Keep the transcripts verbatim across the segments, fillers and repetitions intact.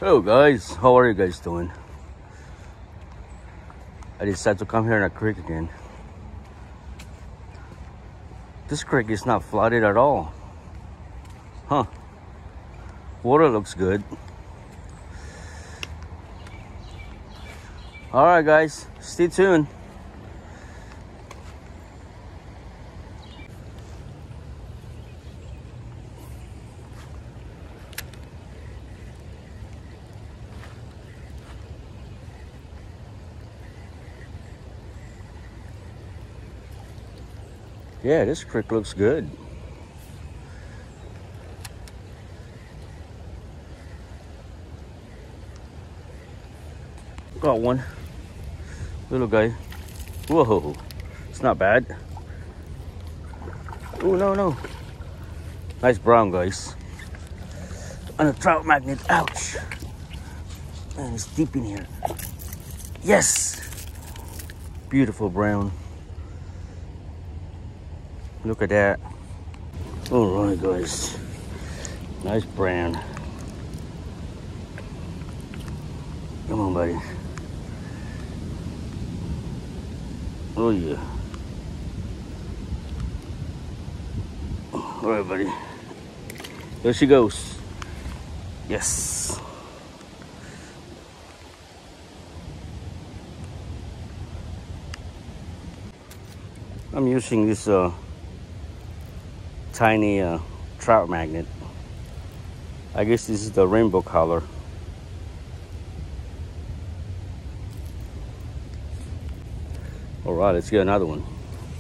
Hello guys, how are you guys doing? I decided to come here in a creek again. This creek is not flooded at all. Huh. Water looks good. Alright guys, stay tuned. Yeah, this creek looks good. Got one little guy. Whoa, it's not bad. Oh, no, no. Nice brown, guys. On a trout magnet. Ouch. Man, it's deep in here. Yes. Beautiful brown. Look at that. All right, guys. Nice brown. Come on, buddy. Oh, yeah. All right, buddy. There she goes. Yes. I'm using this uh, tiny uh, trout magnet. I guess this is the rainbow color. All right, let's get another one.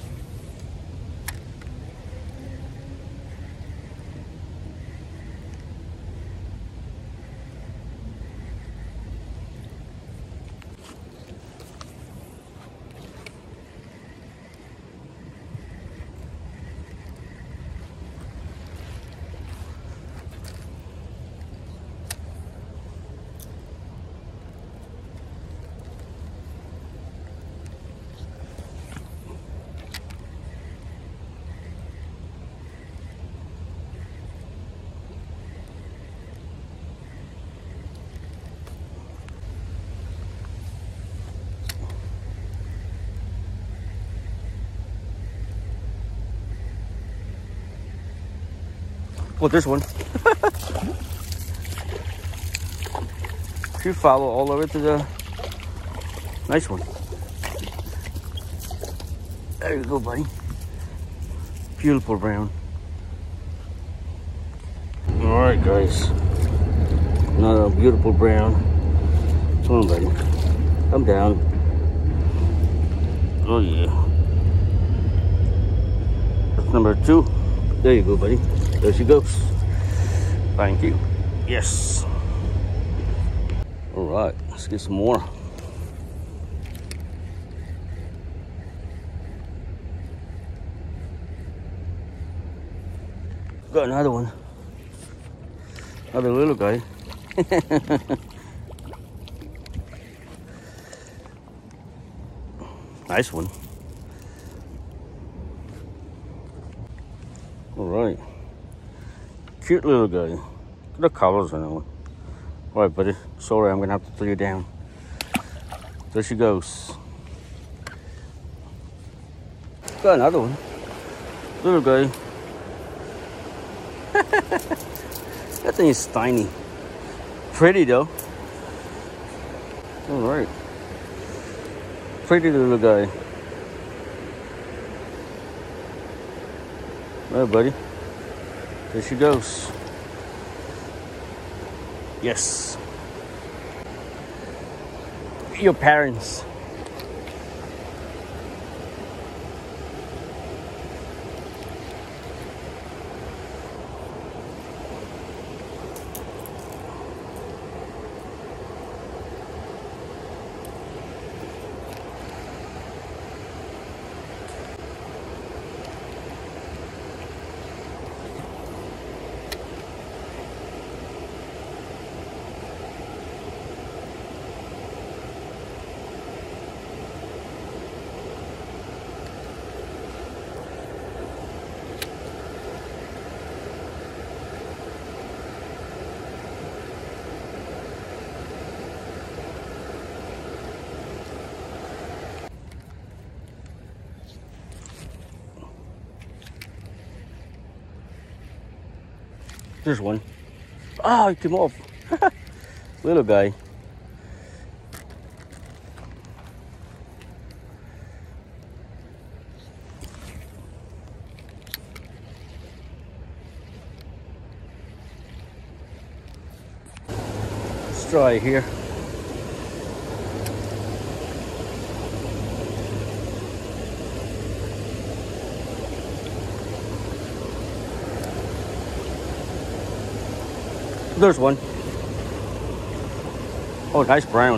Well, this one. She followed all the way to the nice one. There you go, buddy. Beautiful brown. All right, guys. Another beautiful brown. Come on, buddy. Come down. Oh yeah. That's number two. There you go, buddy. There she goes. Thank you. Yes. All right, let's get some more. Got another one. Another little guy. Nice one. All right. Cute little guy. Look at the colors on that one. All right, buddy. Sorry, I'm gonna have to throw you down. There she goes. Got another one. Little guy. That thing is tiny. Pretty though. All right. Pretty little guy. All right, buddy. There she goes. Yes. Your parents. There's one. Oh, he came off. Little guy. Let's try here. There's one. Oh, nice brown.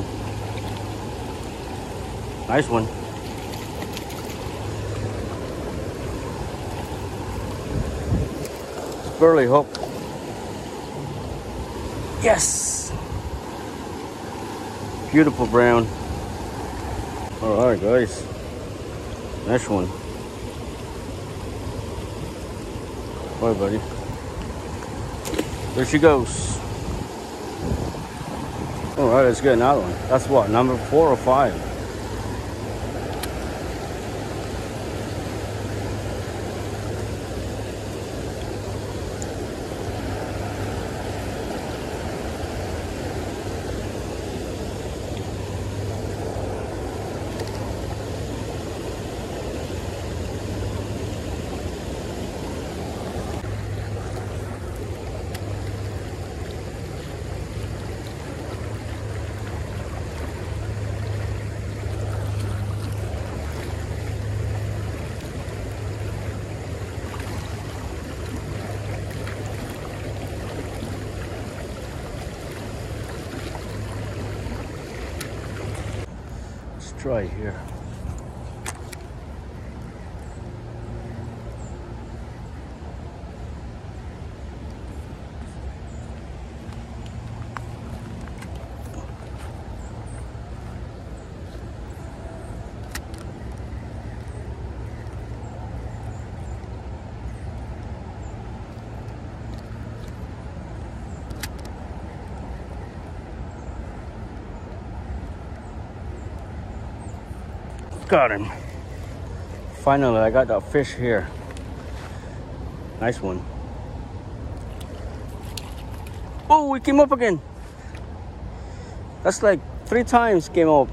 Nice one. It's barely hooked. Yes! Beautiful brown. Alright, guys. Nice one. Bye, buddy. There she goes. All right, let's get another one. That's what, number four or five? Try here. Got him. Finally, I got that fish here. Nice one. Oh, it came up again. That's like three times came up.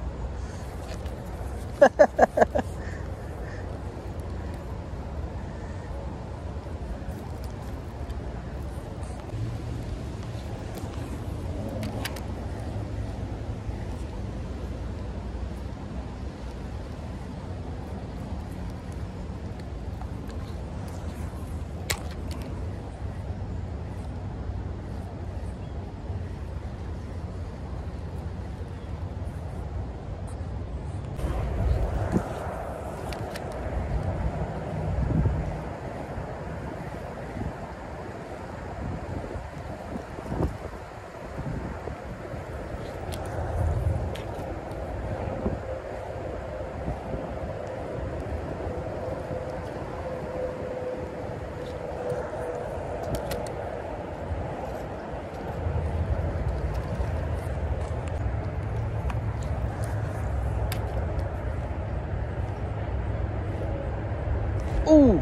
Ooh,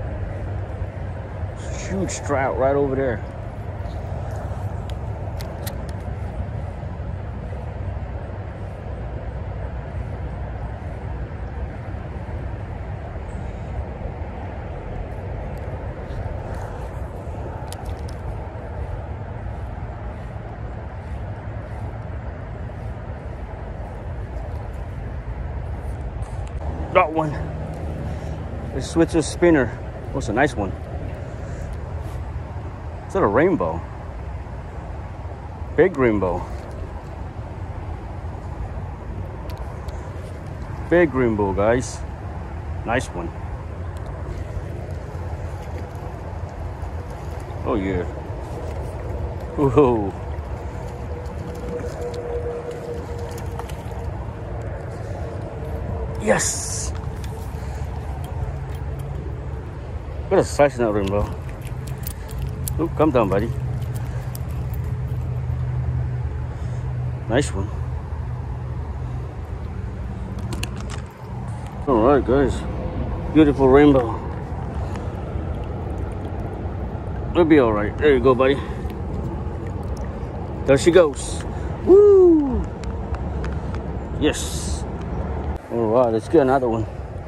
huge trout right over there. Got one. The Switzer spinner. Oh, it's a nice one. Is that a rainbow? Big rainbow. Big rainbow, guys. Nice one. Oh yeah. Whoa. Yes. Look at the size of that rainbow. Oh, come down, buddy. Nice one. All right, guys. Beautiful rainbow. We'll be all right. There you go, buddy. There she goes. Woo! Yes. All right, let's get another one.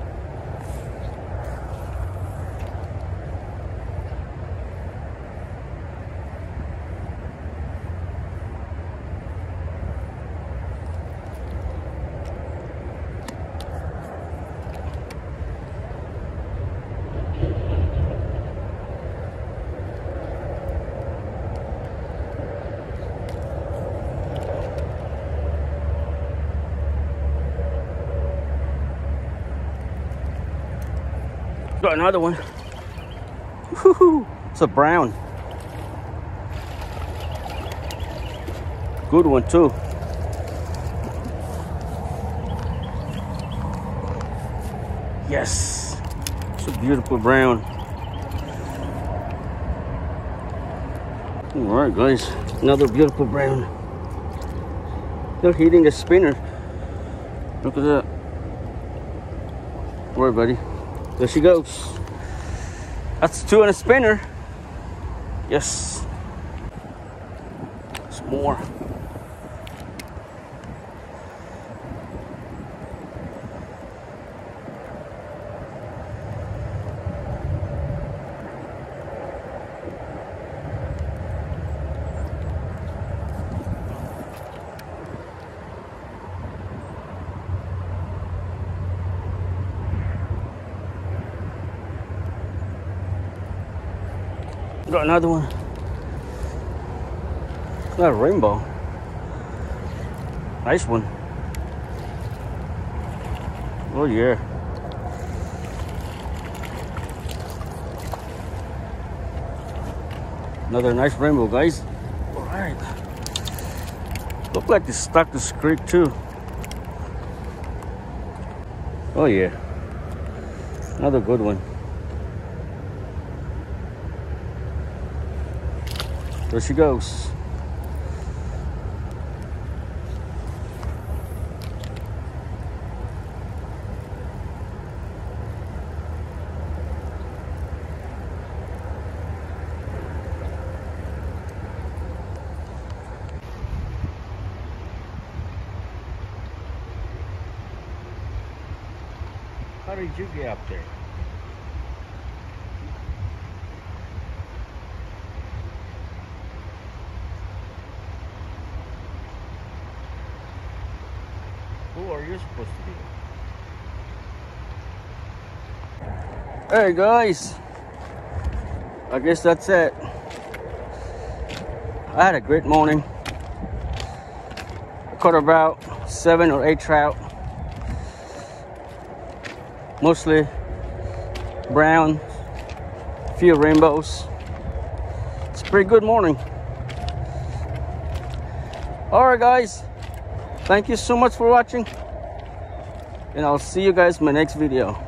Got another one. Woo-hoo. It's a brown. Good one too. Yes. It's a beautiful brown. All right, guys. Another beautiful brown. They're hitting a spinner. Look at that. All right, buddy. There she goes. That's two on a spinner. Yes. There's more. Got another one. Got a rainbow. Nice one. Oh yeah. Another nice rainbow, guys. All right. Look like they stuck this creek too. Oh yeah. Another good one. There she goes. How did you get up there? Who are you supposed to be? Hey guys, I guess that's it. I had a great morning. I caught about seven or eight trout. Mostly brown, few rainbows. It's a pretty good morning. All right guys, thank you so much for watching, and I'll see you guys in my next video.